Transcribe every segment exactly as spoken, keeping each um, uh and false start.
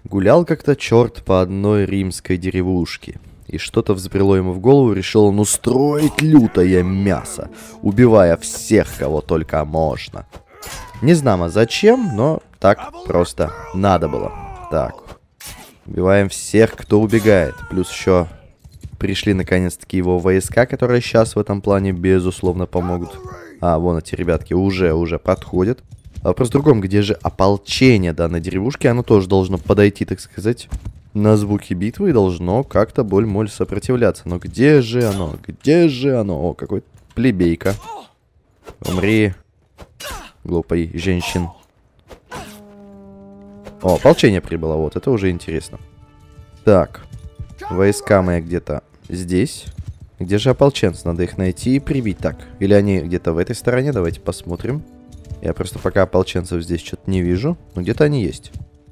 Гулял как-то черт по одной римской деревушке. И что-то взбрело ему в голову, решил он устроить лютое мясо, убивая всех, кого только можно. Не знамо зачем, но так просто надо было. Так, убиваем всех, кто убегает. Плюс еще пришли наконец-таки его войска, которые сейчас в этом плане безусловно помогут. А, вон эти ребятки уже, уже подходят. А вопрос в другом, где же ополчение данной деревушки? Оно тоже должно подойти, так сказать, на звуки битвы и должно как-то боль-моль сопротивляться. Но где же оно? Где же оно? О, какой плебейка. Умри, глупый женщин. О, ополчение прибыло, вот, это уже интересно. Так, войска мои где-то здесь. Где же ополченцы? Надо их найти и прибить. Так, или они где-то в этой стороне? Давайте посмотрим. Я просто пока ополченцев здесь что-то не вижу. Но где-то они есть.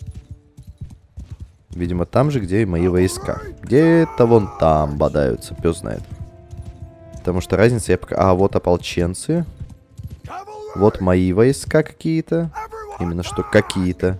Видимо, там же, где и мои войска. Где-то вон там бодаются, пес знает. Потому что разница я пока... А, вот ополченцы. Вот мои войска какие-то. Именно что какие-то.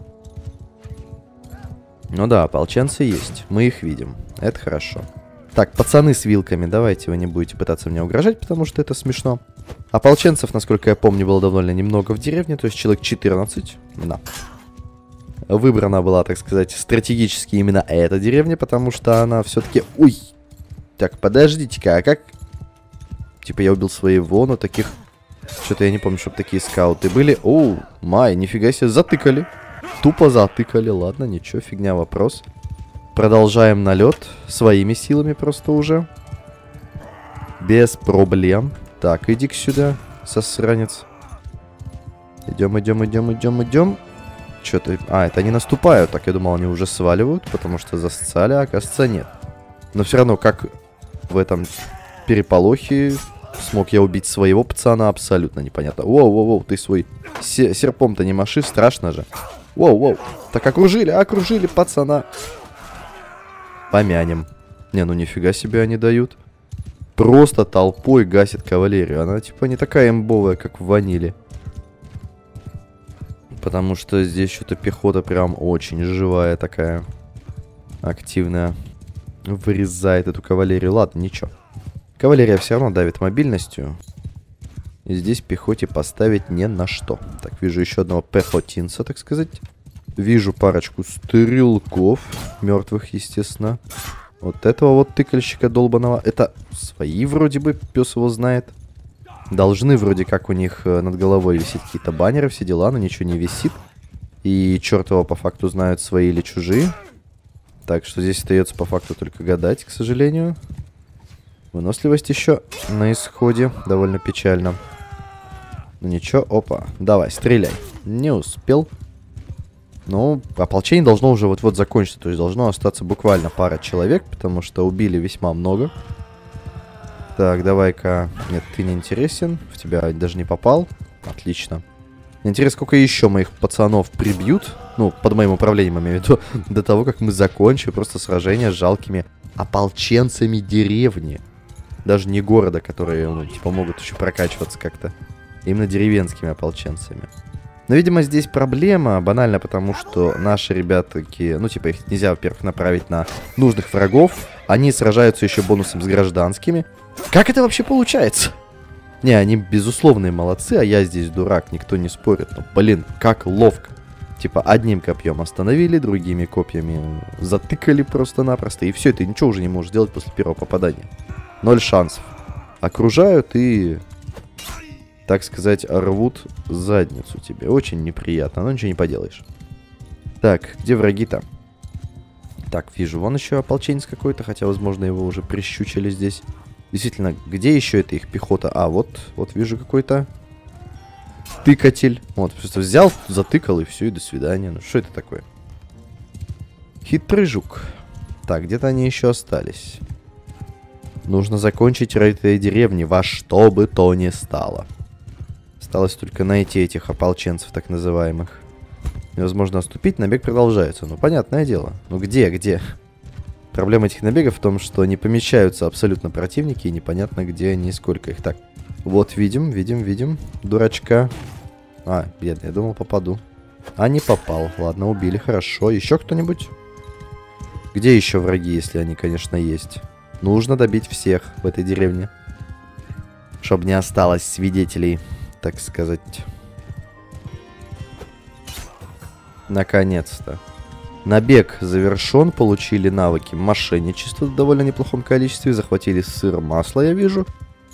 Ну да, ополченцы есть. Мы их видим. Это хорошо. Так, пацаны с вилками, давайте вы не будете пытаться мне угрожать, потому что это смешно. Ополченцев, насколько я помню, было довольно немного в деревне, то есть человек четырнадцать. Да. Выбрана была, так сказать, стратегически именно эта деревня, потому что она все-таки... Ой! Так, подождите-ка, а как... Типа я убил своего, но таких... Что-то я не помню, чтобы такие скауты были. Оу, май, нифига себе, затыкали. Тупо затыкали, ладно, ничего, фигня, вопрос. Продолжаем налет своими силами просто уже. Без проблем. Так, иди-ка сюда, сосранец. Идем, идем, идем, идем, идем. Что-то... А, это они наступают. Так, я думал, они уже сваливают, потому что засцали, а оказывается нет. Но все равно, как в этом переполохе смог я убить своего пацана, абсолютно непонятно. Воу-воу-воу, ты свой серпом-то не маши, страшно же. Воу-воу. Так, окружили, окружили пацана. Помянем. Не, ну нифига себе они дают. Просто толпой гасит кавалерию. Она типа не такая имбовая, как в ваниле. Потому что здесь что-то пехота прям очень живая такая. Активная. Вырезает эту кавалерию. Ладно, ничего. Кавалерия все равно давит мобильностью. И здесь пехоте поставить не на что. Так, вижу еще одного пехотинца, так сказать. Вижу парочку стрелков. Мертвых, естественно. Вот этого вот тыкальщика долбаного. Это свои вроде бы, пес его знает. Должны вроде как у них над головой висеть какие-то баннеры, все дела, но ничего не висит. И черт его по факту знают, свои или чужие. Так что здесь остается по факту только гадать, к сожалению. Выносливость еще на исходе. Довольно печально. Ну ничего, опа. Давай, стреляй. Не успел. Ну, ополчение должно уже вот-вот закончиться. То есть должно остаться буквально пара человек, потому что убили весьма много. Так, давай-ка... Нет, ты не интересен. В тебя даже не попал. Отлично. Интересно, сколько еще моих пацанов прибьют. Ну, под моим управлением, имею в виду. До того, как мы закончим просто сражение с жалкими ополченцами деревни. Даже не города, которые, ну, типа, могут еще прокачиваться как-то. Именно деревенскими ополченцами. Но, видимо, здесь проблема банально, потому что наши ребятки, ну, типа, их нельзя, во-первых, направить на нужных врагов. Они сражаются еще бонусом с гражданскими. Как это вообще получается? Не, они безусловные молодцы, а я здесь дурак, никто не спорит. Но, блин, как ловко. Типа, одним копьем остановили, другими копьями затыкали просто-напросто. И все, ты ничего уже не можешь сделать после первого попадания. Ноль шансов. Окружают и... так сказать, рвут задницу тебе. Очень неприятно, но ничего не поделаешь. Так, где враги-то? Так, вижу, вон еще ополченец какой-то, хотя, возможно, его уже прищучили здесь. Действительно, где еще это их пехота? А, вот, вот вижу какой-то тыкатель. Вот, просто взял, затыкал и все, и до свидания. Ну, что это такое? Хитрый жук. Так, где-то они еще остались. Нужно закончить рейд этой деревни во что бы то ни стало. Осталось только найти этих ополченцев, так называемых. Невозможно отступить, набег продолжается. Ну, понятное дело. Ну, где, где? Проблема этих набегов в том, что не помещаются абсолютно противники, и непонятно, где они и сколько их. Так, вот видим, видим, видим. Дурачка. А, бедный, я думал, попаду. А не попал. Ладно, убили, хорошо. Еще кто-нибудь? Где еще враги, если они, конечно, есть? Нужно добить всех в этой деревне. Чтобы не осталось свидетелей, так сказать. Наконец-то. Набег завершен, получили навыки мошенничества в довольно неплохом количестве, захватили сыр, масло, я вижу.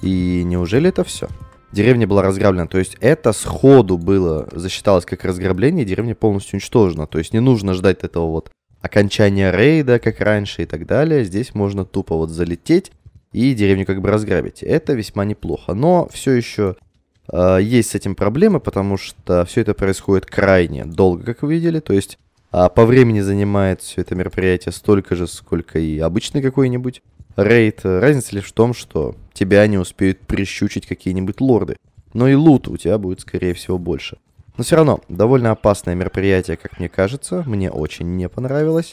И неужели это все? Деревня была разграблена, то есть это сходу было, засчиталось как разграбление, деревня полностью уничтожена. То есть не нужно ждать этого вот окончания рейда, как раньше и так далее. Здесь можно тупо вот залететь и деревню как бы разграбить. Это весьма неплохо, но все еще э, есть с этим проблемы, потому что все это происходит крайне долго, как вы видели. То есть э, по времени занимает все это мероприятие столько же, сколько и обычный какой-нибудь рейд. Разница лишь в том, что тебя не успеют прищучить какие-нибудь лорды. Но и лута у тебя будет, скорее всего, больше. Но все равно, довольно опасное мероприятие, как мне кажется. Мне очень не понравилось.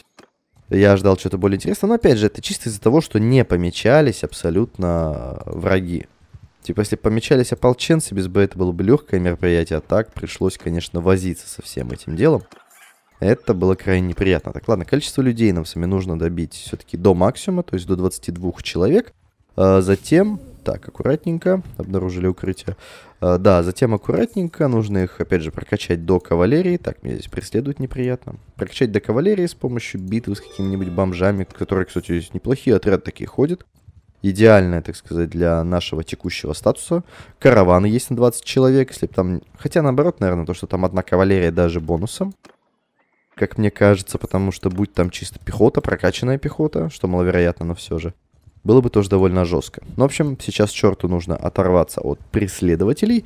Я ждал что-то более интересное. Но, опять же, это чисто из-за того, что не помечались абсолютно враги. Типа, если помечались ополченцы, без бы это было бы легкое мероприятие. А так пришлось, конечно, возиться со всем этим делом. Это было крайне неприятно. Так, ладно, количество людей нам с вами нужно добить все-таки до максимума, то есть до двадцати двух человек. А затем, так, аккуратненько, обнаружили укрытие. А, да, затем аккуратненько, нужно их, опять же, прокачать до кавалерии. Так, меня здесь преследует неприятно. Прокачать до кавалерии с помощью битвы с какими-нибудь бомжами, которые, кстати, здесь неплохие отряды такие ходят. Идеальная, так сказать, для нашего текущего статуса. Караваны есть на двадцать человек, если бы там... Хотя, наоборот, наверное, то, что там одна кавалерия даже бонусом. Как мне кажется, потому что будь там чисто пехота, прокачанная пехота, что маловероятно, но все же, было бы тоже довольно жестко. Ну, в общем, сейчас черту нужно оторваться от преследователей,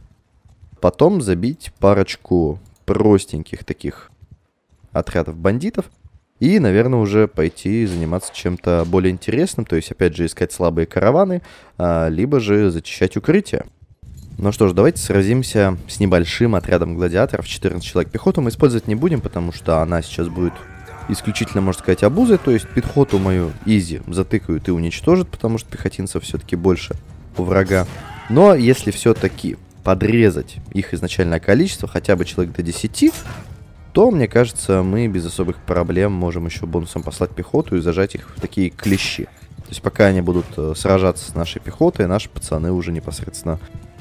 потом забить парочку простеньких таких отрядов бандитов и, наверное, уже пойти заниматься чем-то более интересным, то есть, опять же, искать слабые караваны, а, либо же зачищать укрытия. Ну что ж, давайте сразимся с небольшим отрядом гладиаторов. четырнадцать человек. Пехоту мы использовать не будем, потому что она сейчас будет исключительно, можно сказать, обузой. То есть пехоту мою изи затыкают и уничтожат, потому что пехотинцев все-таки больше у врага. Но если все-таки подрезать их изначальное количество, хотя бы человек до десяти, то, мне кажется, мы без особых проблем можем еще бонусом послать пехоту и зажать их в такие клещи. То есть пока они будут сражаться с нашей пехотой, наши пацаны уже непосредственно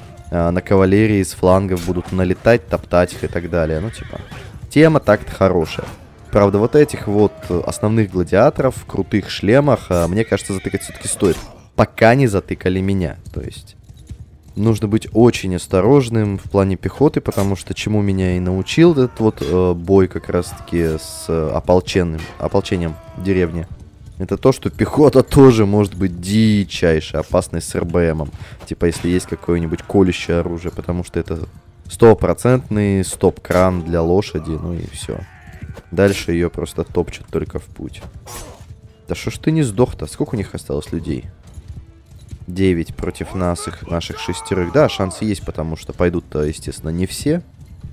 на кавалерии с флангов будут налетать, топтать их и так далее. Ну, типа, тема так-то хорошая. Правда, вот этих вот основных гладиаторов в крутых шлемах, мне кажется, затыкать все-таки стоит. Пока не затыкали меня. То есть, нужно быть очень осторожным в плане пехоты, потому что чему меня и научил этот вот э, бой как раз-таки с э, ополченным, ополчением деревни. Это то, что пехота тоже может быть дичайше опасной с эр бэ эмом. Типа, если есть какое-нибудь колющее оружие, потому что это стопроцентный стоп-кран для лошади, ну и все. Дальше ее просто топчут только в путь. Да что ж ты не сдох-то? Сколько у них осталось людей? девять против нас, их, наших шестерых. Да, шансы есть, потому что пойдут-то, естественно, не все.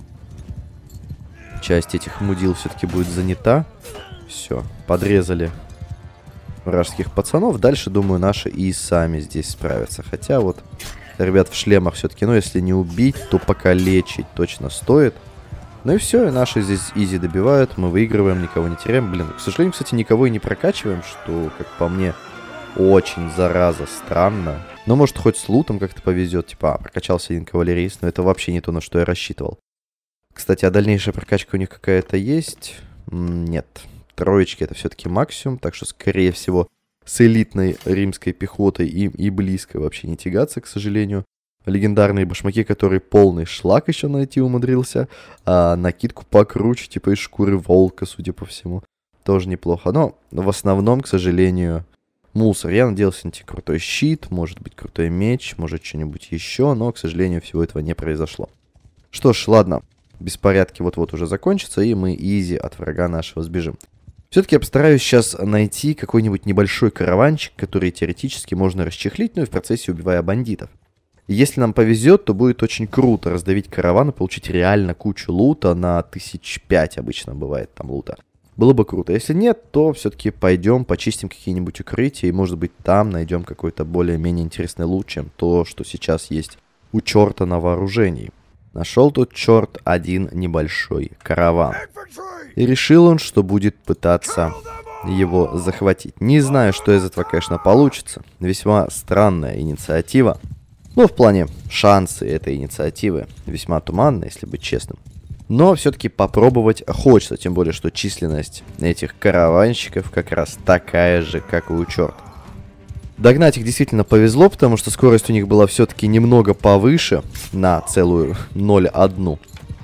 Часть этих мудил все-таки будет занята. Все, подрезали вражеских пацанов. Дальше, думаю, наши и сами здесь справятся. Хотя вот ребят в шлемах все-таки, ну, если не убить, то покалечить точно стоит. Ну и все, и наши здесь изи добивают. Мы выигрываем, никого не теряем. Блин, к сожалению, кстати, никого и не прокачиваем, что, как по мне, очень, зараза, странно. Но, может, хоть с лутом как-то повезет. Типа, а, прокачался один кавалерист, но это вообще не то, на что я рассчитывал. Кстати, а дальнейшая прокачка у них какая-то есть? Нет. Троечки это все-таки максимум, так что, скорее всего, с элитной римской пехотой им и близко вообще не тягаться, к сожалению. Легендарные башмаки, которые полный шлак еще найти умудрился, а накидку покруче, типа из шкуры волка, судя по всему, тоже неплохо. Но в основном, к сожалению, мусор. Я надеялся найти крутой щит, может быть, крутой меч, может, что-нибудь еще, но, к сожалению, всего этого не произошло. Что ж, ладно, беспорядки вот-вот уже закончатся, и мы изи от врага нашего сбежим. Все-таки я постараюсь сейчас найти какой-нибудь небольшой караванчик, который теоретически можно расчехлить, ну и в процессе убивая бандитов. И если нам повезет, то будет очень круто раздавить караван и получить реально кучу лута, на тысяч пять обычно бывает там лута. Было бы круто. Если нет, то все-таки пойдем почистим какие-нибудь укрытия, и может быть там найдем какой-то более-менее интересный лут, чем то, что сейчас есть у черта на вооружении. Нашел тут черт один небольшой караван. И решил он, что будет пытаться его захватить. Не знаю, что из этого, конечно, получится. Весьма странная инициатива. Ну, в плане шансы этой инициативы весьма туманны, если быть честным. Но все-таки попробовать хочется, тем более, что численность этих караванщиков как раз такая же, как и у черта. Догнать их действительно повезло, потому что скорость у них была все-таки немного повыше, на целую ноль целых одну.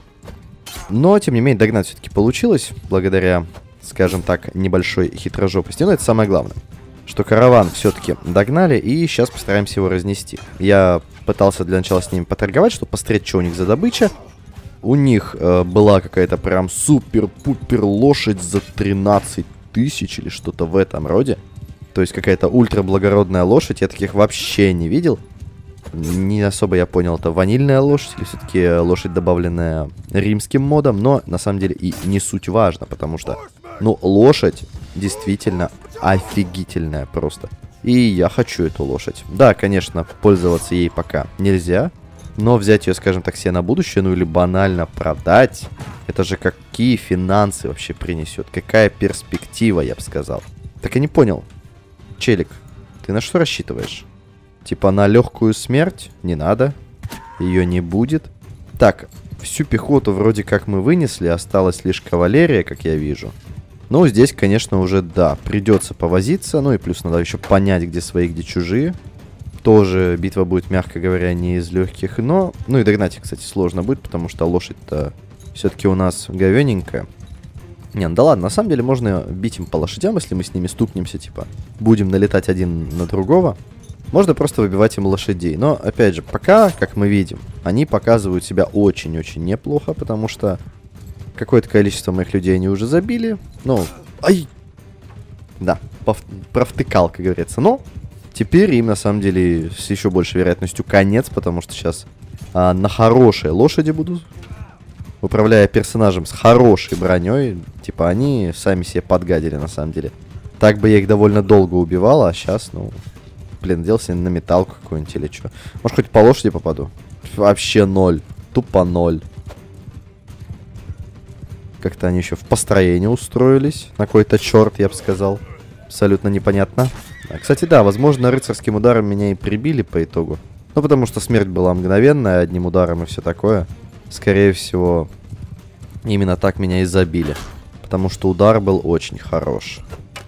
Но, тем не менее, догнать все-таки получилось, благодаря, скажем так, небольшой хитрожопости. Но это самое главное, что караван все-таки догнали, и сейчас постараемся его разнести. Я пытался для начала с ними поторговать, чтобы посмотреть, что у них за добыча. У них э, была какая-то прям супер-пупер лошадь за тринадцать тысяч или что-то в этом роде. То есть какая-то ультраблагородная лошадь, я таких вообще не видел. Не особо я понял, это ванильная лошадь или все-таки лошадь, добавленная римским модом. Но на самом деле и не суть важно, потому что, ну, лошадь действительно офигительная просто. И я хочу эту лошадь. Да, конечно, пользоваться ей пока нельзя. Но взять ее, скажем так, себе на будущее, ну или банально продать, это же какие финансы вообще принесет? Какая перспектива, я бы сказал. Так я не понял. Челик, ты на что рассчитываешь? Типа на легкую смерть? Не надо. Ее не будет. Так, всю пехоту вроде как мы вынесли, осталась лишь кавалерия, как я вижу. Ну, здесь, конечно, уже, да, придется повозиться. Ну и плюс надо еще понять, где свои, где чужие. Тоже битва будет, мягко говоря, не из легких. Но, ну и догнать их, кстати, сложно будет, потому что лошадь-то все-таки у нас говененькая. Не, ну да ладно, на самом деле можно бить им по лошадям, если мы с ними стукнемся, типа, будем налетать один на другого. Можно просто выбивать им лошадей. Но, опять же, пока, как мы видим, они показывают себя очень-очень неплохо, потому что какое-то количество моих людей они уже забили. Ну, ай! Да, провтыкал, как говорится. Но теперь им, на самом деле, с еще большей вероятностью конец, потому что сейчас а, на хорошей лошади буду, управляя персонажем с хорошей броней. Типа, они сами себе подгадили, на самом деле. Так бы я их довольно долго убивал, а сейчас, ну... Блин, делся на металлку какую-нибудь или что. Может, хоть по лошади попаду? Вообще ноль. Тупо ноль. Как-то они еще в построении устроились. На какой-то черт, я бы сказал. Абсолютно непонятно. А, кстати, да, возможно, рыцарским ударом меня и прибили по итогу. Ну, потому что смерть была мгновенная, одним ударом и все такое. Скорее всего, именно так меня и забили. Потому что удар был очень хорош.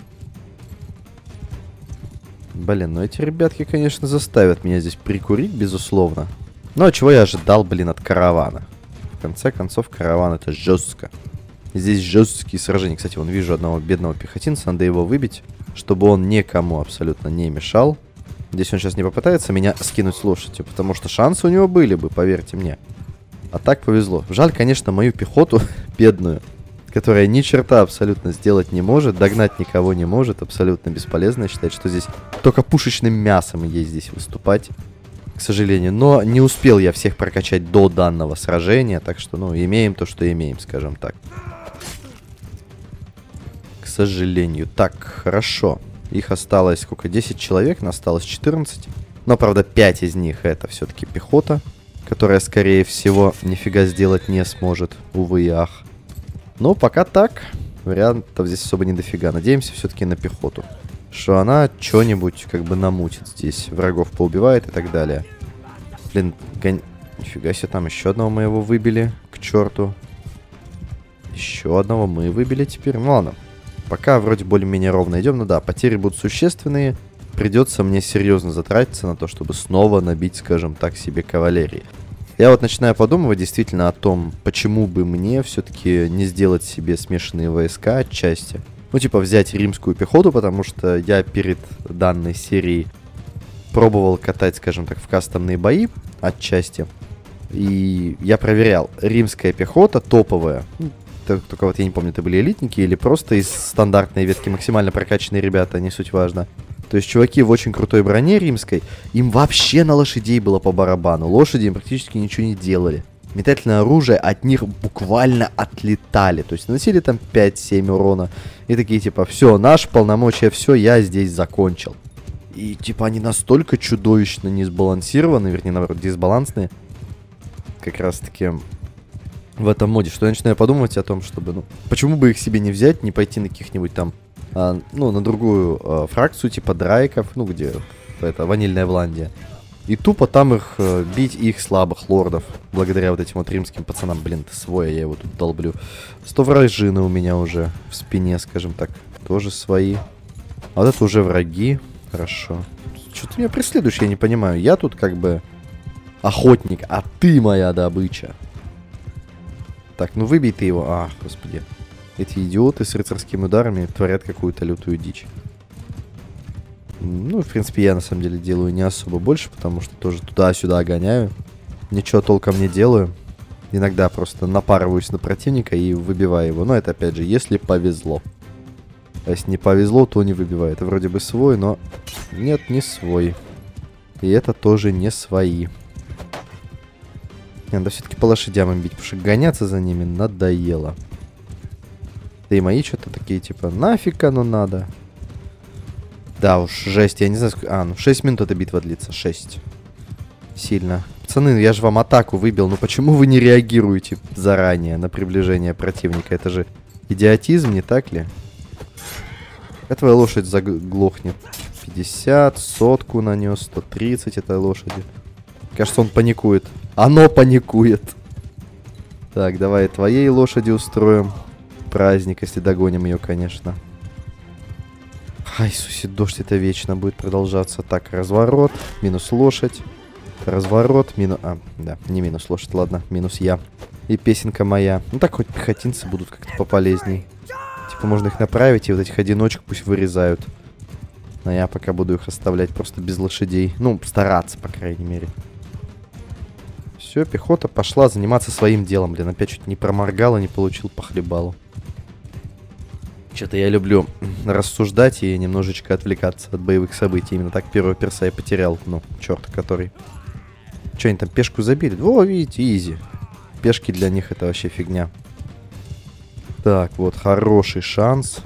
Блин, ну эти ребятки, конечно, заставят меня здесь прикурить, безусловно. Но чего я ожидал, блин, от каравана? В конце концов, караван это жестко. Здесь жесткие сражения. Кстати, вон вижу одного бедного пехотинца, надо его выбить, чтобы он никому абсолютно не мешал. Здесь он сейчас не попытается меня скинуть с лошадью, потому что шансы у него были бы, поверьте мне. А так повезло. Жаль, конечно, мою пехоту бедную, которая ни черта абсолютно сделать не может, догнать никого не может, абсолютно бесполезно. Считать, что здесь только пушечным мясом ей здесь выступать, к сожалению. Но не успел я всех прокачать до данного сражения, так что, ну, имеем то, что имеем, скажем так. К сожалению. Так, хорошо. Их осталось, сколько, десять человек, нас осталось четырнадцать. Но, правда, пять из них это все-таки пехота, которая, скорее всего, нифига сделать не сможет, увы и ах. Но пока так, вариантов здесь особо не дофига. Надеемся все-таки на пехоту. Что она что-нибудь как бы намутит здесь. Врагов поубивает и так далее. Блин, гон... нифига себе, там еще одного мы его выбили. К черту. Еще одного мы выбили теперь. Ну ладно. Пока вроде более-менее ровно идем. Ну да, потери будут существенные. Придется мне серьезно затратиться на то, чтобы снова набить, скажем так, себе кавалерии. Я вот начинаю подумывать действительно о том, почему бы мне все-таки не сделать себе смешанные войска отчасти. Ну, типа взять римскую пехоту, потому что я перед данной серией пробовал катать, скажем так, в кастомные бои отчасти. И я проверял, римская пехота топовая. Только вот я не помню, это были элитники или просто из стандартной ветки максимально прокачанные ребята, не суть важно. То есть чуваки в очень крутой броне римской, им вообще на лошадей было по барабану. Лошади им практически ничего не делали. Метательное оружие от них буквально отлетали. То есть наносили там пять-семь урона. И такие типа, все, наш полномочия, все, я здесь закончил. И типа они настолько чудовищно не сбалансированы, вернее, наоборот, дисбалансные. Как раз таки в этом моде, что я начинаю подумывать о том, чтобы, ну, почему бы их себе не взять, не пойти на каких-нибудь там а, ну, на другую а, фракцию, типа драйков, ну, где это, ванильная Вландия. И тупо там их, а, бить их слабых лордов, благодаря вот этим вот римским пацанам. Блин, ты свой, я его тут долблю. сто вражины у меня уже в спине, скажем так, тоже свои. А вот это уже враги. Хорошо. Что ты меня преследуешь, я не понимаю. Я тут как бы охотник, а ты моя добыча. Так, ну выбей ты его. Ах, господи. Эти идиоты с рыцарскими ударами творят какую-то лютую дичь. Ну, в принципе, я на самом деле делаю не особо больше, потому что тоже туда-сюда гоняю. Ничего толком не делаю. Иногда просто напарываюсь на противника и выбиваю его. Но это, опять же, если повезло. А если не повезло, то не выбиваю. Это вроде бы свой, но... Нет, не свой. И это тоже не свои. Надо все-таки по лошадям им бить, потому что гоняться за ними надоело. Да и мои что-то такие, типа, нафиг оно надо. Да уж, жесть, я не знаю, сколько... А, ну шесть минут эта битва длится, шесть. Сильно. Пацаны, я же вам атаку выбил, ну почему вы не реагируете заранее на приближение противника? Это же идиотизм, не так ли? А твоя лошадь заглохнет. пятьдесят, сотку нанес, сто тридцать этой лошади. Кажется, он паникует. Оно паникует. Так, давай твоей лошади устроим праздник, если догоним ее, конечно. Ай, Иисусе, дождь это вечно будет продолжаться. Так, разворот, минус лошадь. Разворот, минус... А, да, не минус лошадь, ладно, минус я. И песенка моя. Ну так хоть пехотинцы будут как-то пополезней. Типа можно их направить и вот этих одиночек пусть вырезают. Но я пока буду их оставлять просто без лошадей. Ну, стараться, по крайней мере. Все, пехота пошла заниматься своим делом. Блин, опять чуть не проморгал и не получил по хлебалу. Что-то я люблю рассуждать и немножечко отвлекаться от боевых событий. Именно так первого перса я потерял. Ну, черт, который... Что, они там пешку забили? О, видите, изи. Пешки для них это вообще фигня. Так, вот, хороший шанс.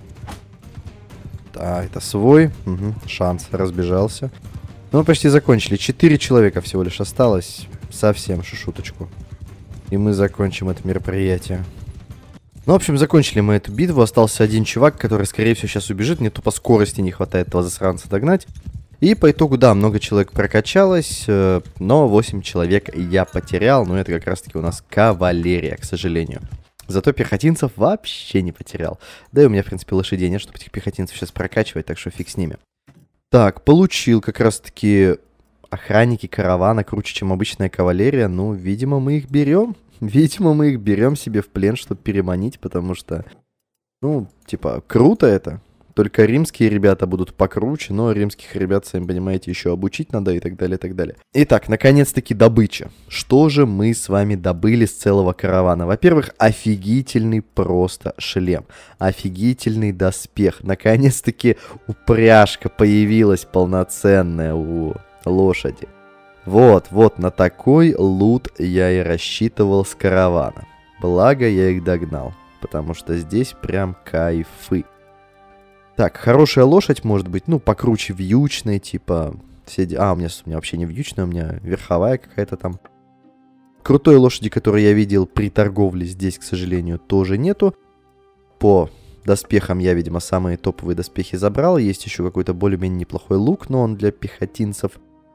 Да, это свой. Угу, шанс, разбежался. Ну, мы почти закончили. Четыре человека всего лишь осталось. Совсем шуточку. И мы закончим это мероприятие. Ну, в общем, закончили мы эту битву. Остался один чувак, который, скорее всего, сейчас убежит. Мне тупо скорости не хватает этого засранца догнать. И по итогу, да, много человек прокачалось, но восемь человек я потерял. Но это как раз-таки у нас кавалерия, к сожалению. Зато пехотинцев вообще не потерял. Да и у меня, в принципе, лошадей нет, чтобы этих пехотинцев сейчас прокачивать, так что фиг с ними. Так, получил как раз-таки охранники каравана круче, чем обычная кавалерия. Ну, видимо, мы их берем. Видимо, мы их берем себе в плен, чтобы переманить, потому что, ну, типа, круто это. Только римские ребята будут покруче, но римских ребят, сами понимаете, еще обучить надо и так далее, и так далее. Итак, наконец-таки добыча. Что же мы с вами добыли с целого каравана? Во-первых, офигительный просто шлем. Офигительный доспех. Наконец-таки упряжка появилась полноценная у лошади. Вот, вот на такой лут я и рассчитывал с каравана. Благо я их догнал, потому что здесь прям кайфы. Так, хорошая лошадь может быть, ну, покруче вьючной, типа... Все... А, у меня, у меня вообще не вьючная, у меня верховая какая-то там. Крутой лошади, которую я видел при торговле, здесь, к сожалению, тоже нету. По доспехам я, видимо, самые топовые доспехи забрал. Есть еще какой-то более-менее неплохой лук, но он для пехотинцев.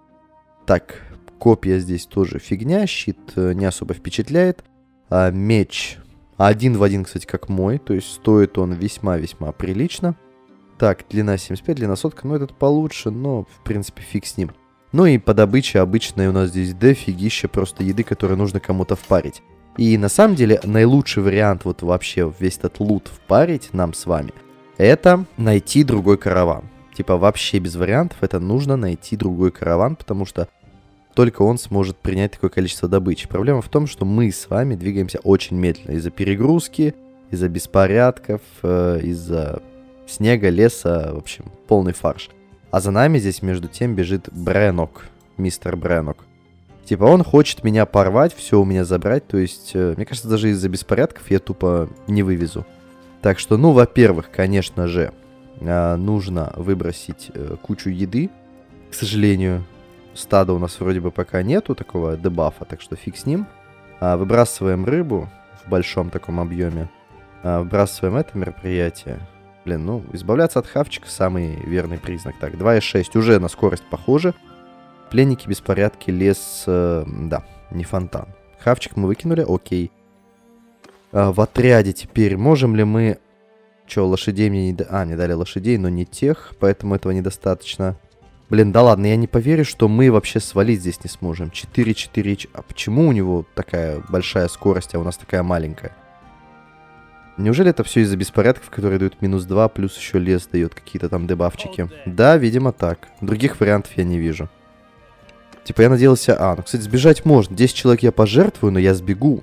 Так, копья здесь тоже фигня, щит не особо впечатляет. А, меч один в один, кстати, как мой, то есть стоит он весьма-весьма прилично. Так, длина семьдесят пять, длина сотка, ну этот получше, но в принципе фиг с ним. Ну и по добыче обычной у нас здесь дофигища просто еды, которую нужно кому-то впарить. И на самом деле наилучший вариант вот вообще весь этот лут впарить нам с вами, это найти другой караван. Типа вообще без вариантов, это нужно найти другой караван, потому что только он сможет принять такое количество добычи. Проблема в том, что мы с вами двигаемся очень медленно из-за перегрузки, из-за беспорядков, э, из-за снега, леса, в общем, полный фарш. А за нами здесь между тем бежит Бренок, мистер Бренок. Типа он хочет меня порвать, все у меня забрать, то есть, э, мне кажется, даже из-за беспорядков я тупо не вывезу. Так что, ну, во-первых, конечно же, э, нужно выбросить э, кучу еды. К сожалению, стада у нас вроде бы пока нету такого дебафа, так что фиг с ним. А, выбрасываем рыбу в большом таком объеме. А, выбрасываем это мероприятие. Блин, ну, избавляться от хавчика самый верный признак. Так, два и шесть уже на скорость похоже. Пленники, беспорядки, лес... Э, да, не фонтан. Хавчик мы выкинули, окей. А, в отряде теперь можем ли мы... Че, лошадей мне не дали... А, мне дали лошадей, но не тех, поэтому этого недостаточно. Блин, да ладно, я не поверю, что мы вообще свалить здесь не сможем. четыре четыре... А почему у него такая большая скорость, а у нас такая маленькая? Неужели это все из-за беспорядков, которые дают минус два, плюс еще лес дает какие-то там дебафчики? Да, видимо так. Других вариантов я не вижу. Типа я надеялся... А, ну, кстати, сбежать можно. десять человек я пожертвую, но я сбегу.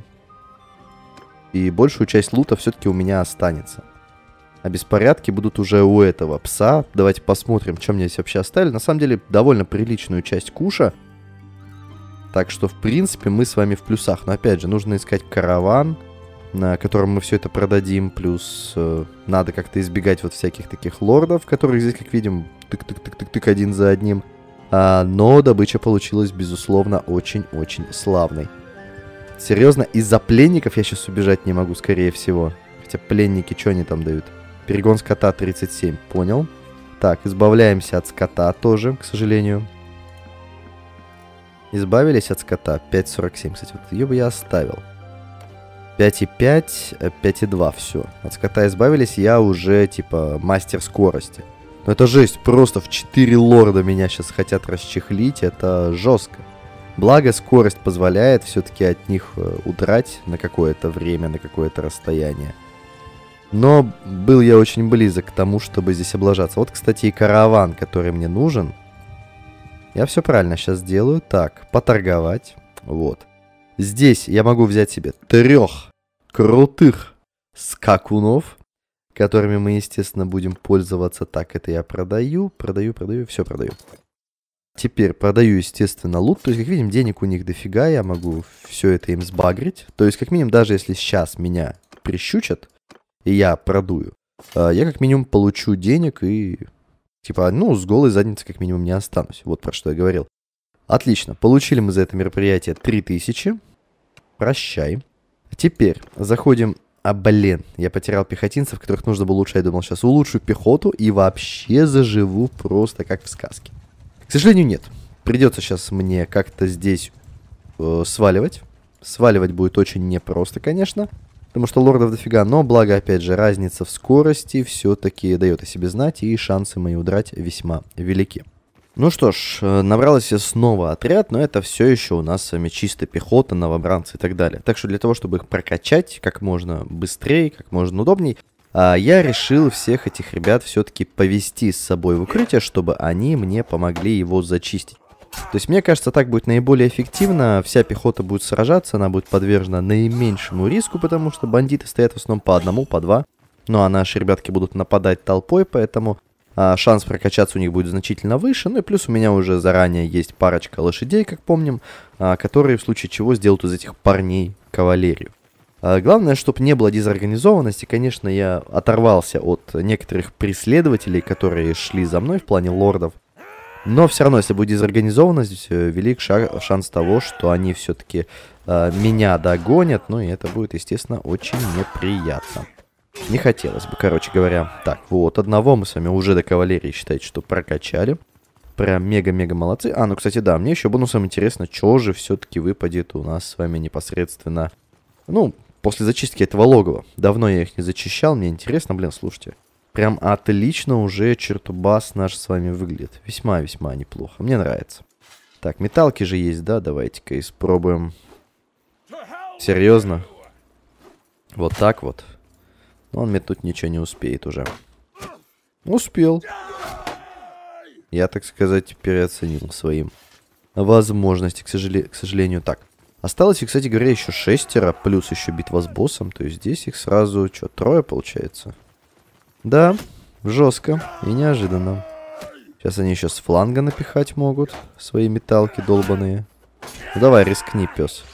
И большую часть лута все-таки у меня останется. А беспорядки будут уже у этого пса. Давайте посмотрим, что мне здесь вообще оставили. На самом деле, довольно приличную часть куша. Так что, в принципе, мы с вами в плюсах. Но, опять же, нужно искать караван, на котором мы все это продадим. Плюс э, надо как-то избегать вот всяких таких лордов, которых здесь, как видим, тык-тык-тык-тык-тык один за одним. А, но добыча получилась, безусловно, очень-очень славной. Серьезно, из-за пленников я сейчас убежать не могу, скорее всего. Хотя пленники, что они там дают? Перегон скота тридцать семь, понял. Так, избавляемся от скота тоже, к сожалению. Избавились от скота, пять сорок семь, кстати, вот ее бы я оставил. пять и пять, пять и два, все. От скота избавились, я уже, типа, мастер скорости. Но это жесть, просто в четыре лорда меня сейчас хотят расчехлить, это жестко. Благо, скорость позволяет все-таки от них удрать на какое-то время, на какое-то расстояние. Но был я очень близок к тому, чтобы здесь облажаться. Вот, кстати, и караван, который мне нужен. Я все правильно сейчас делаю. Так, поторговать. Вот. Здесь я могу взять себе трех крутых скакунов, которыми мы, естественно, будем пользоваться. Так, это я продаю, продаю, продаю, все продаю. Теперь продаю, естественно, лут. То есть, как видим, денег у них дофига. Я могу все это им сбагрить. То есть, как минимум, даже если сейчас меня прищучат, и я продую, я как минимум получу денег и, типа, ну, с голой задницы как минимум не останусь. Вот про что я говорил. Отлично. Получили мы за это мероприятие три тысячи. Прощай. Теперь заходим... А, блин, я потерял пехотинцев, которых нужно было улучшать. Я думал, сейчас улучшу пехоту и вообще заживу просто как в сказке. К сожалению, нет. Придется сейчас мне как-то здесь э, сваливать. Сваливать будет очень непросто, конечно. Потому что лордов дофига, но благо, опять же, разница в скорости все-таки дает о себе знать, и шансы мои удрать весьма велики. Ну что ж, набрался снова отряд, но это все еще у нас с вами чисто пехота, новобранцы и так далее. Так что для того, чтобы их прокачать как можно быстрее, как можно удобней, я решил всех этих ребят все-таки повести с собой в укрытие, чтобы они мне помогли его зачистить. То есть, мне кажется, так будет наиболее эффективно. Вся пехота будет сражаться, она будет подвержена наименьшему риску, потому что бандиты стоят в основном по одному, по два. Ну, а наши ребятки будут нападать толпой, поэтому а, шанс прокачаться у них будет значительно выше. Ну и плюс у меня уже заранее есть парочка лошадей, как помним, а, которые в случае чего сделают из этих парней кавалерию. А, главное, чтобы не было дезорганизованности. Конечно, я оторвался от некоторых преследователей, которые шли за мной в плане лордов. Но все равно, если будет дезорганизованность, велик шанс того, что они все-таки э, меня догонят. Ну и это будет, естественно, очень неприятно. Не хотелось бы, короче говоря. Так, вот, одного мы с вами уже до кавалерии, считайте, что прокачали. Прям мега-мега молодцы. А, ну, кстати, да, мне еще бонусом интересно, что же все-таки выпадет у нас с вами непосредственно, ну, после зачистки этого логова. Давно я их не зачищал, мне интересно, блин, слушайте. Прям отлично уже чертубас наш с вами выглядит. Весьма-весьма неплохо. Мне нравится. Так, металки же есть, да? Давайте-ка испробуем. Серьезно? Вот так вот. Он мне тут ничего не успеет уже. Успел. Я, так сказать, переоценил своим возможности, к, сожале... к сожалению. Так. Осталось, кстати говоря, еще шестеро. Плюс еще битва с боссом. То есть здесь их сразу, что, трое получается? Да, жестко и неожиданно. Сейчас они еще с фланга напихать могут. Свои металки долбаные. Ну давай, рискни, пес.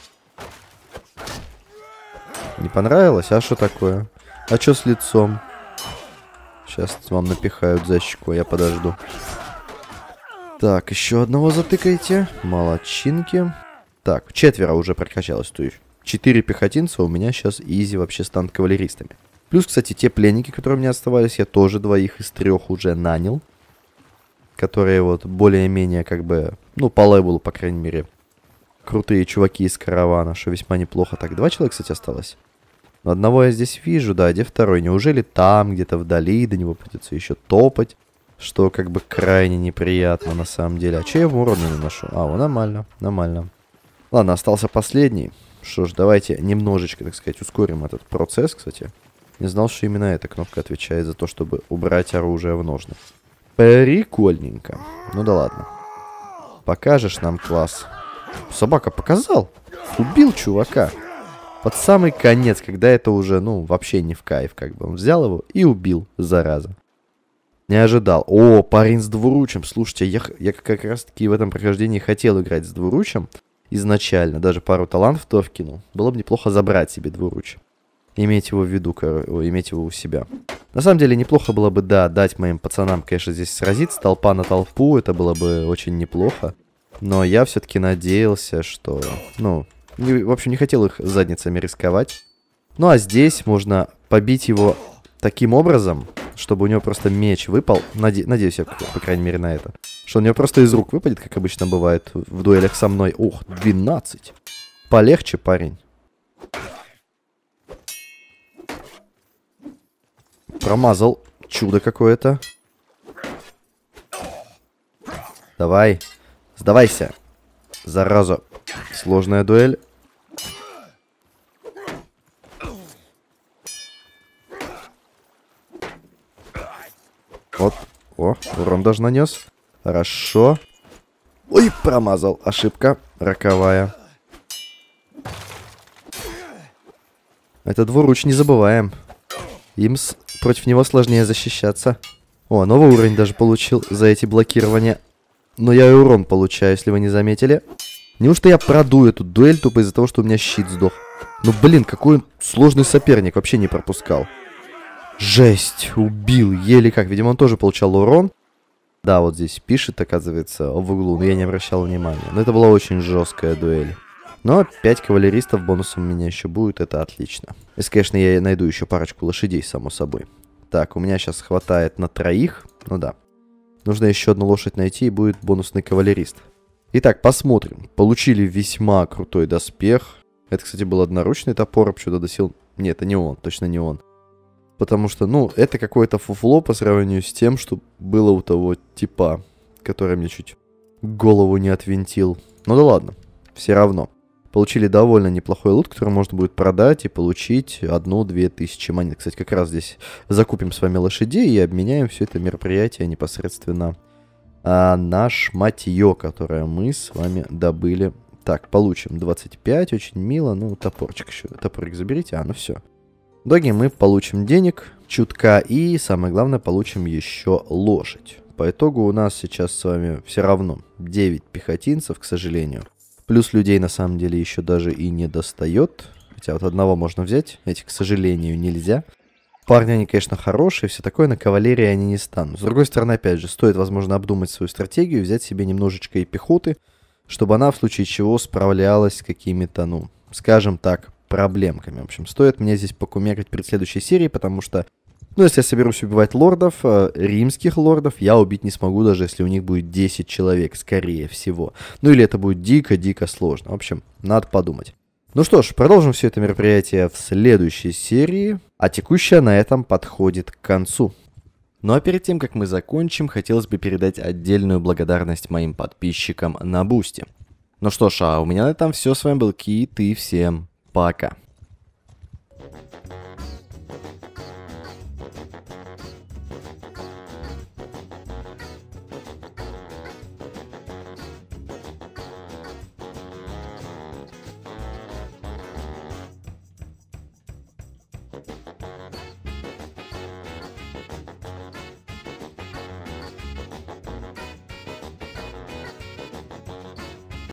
Не понравилось? А что такое? А что с лицом? Сейчас вам напихают за щеку, я подожду. Так, еще одного затыкайте. Молодчинки. Так, четверо уже прокачалось. То есть четыре пехотинца у меня сейчас изи вообще станут кавалеристами. Плюс, кстати, те пленники, которые у меня оставались, я тоже двоих из трех уже нанял. Которые вот более-менее как бы, ну, по левелу, по крайней мере, крутые чуваки из каравана, что весьма неплохо. Так, два человека, кстати, осталось. Но одного я здесь вижу, да, где второй? Неужели там, где-то вдали, до него придется еще топать? Что как бы крайне неприятно на самом деле. А че я ему урона не наношу? А, о, нормально, нормально. Ладно, остался последний. Что ж, давайте немножечко, так сказать, ускорим этот процесс, кстати. Не знал, что именно эта кнопка отвечает за то, чтобы убрать оружие в ножны. Прикольненько. Ну да ладно. Покажешь нам класс. Собака показал. Убил чувака. Под самый конец, когда это уже, ну, вообще не в кайф, как бы. Он взял его и убил, зараза. Не ожидал. О, парень с двуручем. Слушайте, я, я как раз-таки в этом прохождении хотел играть с двуручем. Изначально. Даже пару талантов то вкинул. Было бы неплохо забрать себе двуручие. Иметь его в виду, иметь его у себя. На самом деле, неплохо было бы, да, дать моим пацанам, конечно, здесь сразиться толпа на толпу. Это было бы очень неплохо. Но я все-таки надеялся, что... Ну, не, в общем, не хотел их задницами рисковать. Ну, а здесь можно побить его таким образом, чтобы у него просто меч выпал. Наде... Надеюсь, я, по крайней мере, на это. Что у него просто из рук выпадет, как обычно бывает в дуэлях со мной. Ух, двенадцать. Полегче, парень. Промазал. Чудо какое-то. Давай. Сдавайся. Зараза. Сложная дуэль. Вот. О, урон даже нанес. Хорошо. Ой, промазал. Ошибка. Роковая. Это двуруч, не забываем. Им с... против него сложнее защищаться. О, новый уровень даже получил за эти блокирования. Но я и урон получаю, если вы не заметили. Неужто я продую эту дуэль тупо из-за того, что у меня щит сдох? Ну, блин, какой он сложный соперник. Вообще не пропускал. Жесть, убил. Еле как. Видимо, он тоже получал урон. Да, вот здесь пишет, оказывается, в углу. Но я не обращал внимания. Но это была очень жесткая дуэль. Но пять кавалеристов бонусом у меня еще будет. Это отлично. Если, конечно, я найду еще парочку лошадей, само собой. Так, у меня сейчас хватает на троих. Ну да. Нужно еще одну лошадь найти, и будет бонусный кавалерист. Итак, посмотрим. Получили весьма крутой доспех. Это, кстати, был одноручный топор. Почему-то досил... Нет, это не он. Точно не он. Потому что, ну, это какое-то фуфло по сравнению с тем, что было у того типа, который мне чуть голову не отвинтил. Ну да ладно. Все равно. Получили довольно неплохой лут, который можно будет продать и получить одну-две тысячи монет. Кстати, как раз здесь закупим с вами лошадей и обменяем все это мероприятие непосредственно а, на шматье, которое мы с вами добыли. Так, получим двадцать пять, очень мило. Ну, топорчик еще. Топорик заберите. А, ну все. В итоге мы получим денег чутка и, самое главное, получим еще лошадь. По итогу у нас сейчас с вами все равно девять пехотинцев, к сожалению. Плюс людей на самом деле еще даже и не достает. Хотя вот одного можно взять, этих, к сожалению, нельзя. Парни, они, конечно, хорошие, все такое, на кавалерии они не станут. С другой стороны, опять же, стоит, возможно, обдумать свою стратегию, взять себе немножечко и пехоты, чтобы она в случае чего справлялась с какими-то, ну, скажем так, проблемками. В общем, стоит мне здесь покумекать перед следующей серией, потому что, ну, если я соберусь убивать лордов, э, римских лордов, я убить не смогу, даже если у них будет десять человек, скорее всего. Ну, или это будет дико-дико сложно. В общем, надо подумать. Ну что ж, продолжим все это мероприятие в следующей серии, а текущая на этом подходит к концу. Ну а перед тем, как мы закончим, хотелось бы передать отдельную благодарность моим подписчикам на Бусти. Ну что ж, а у меня на этом все. С вами был Кит, и всем пока.